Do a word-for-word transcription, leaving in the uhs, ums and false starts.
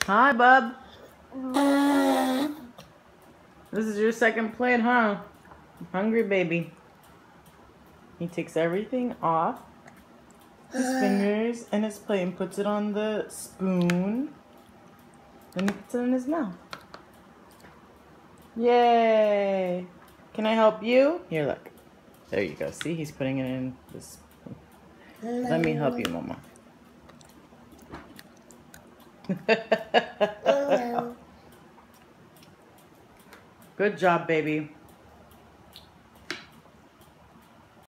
Hi, bub. This is your second plate, huh? Hungry baby. He takes everything off his fingers and his plate and puts it on the spoon. Then he puts it in his mouth. Yay! Can I help you? Here, look. There you go. See, he's putting it in this. Let me help you, Mama. Good job, baby.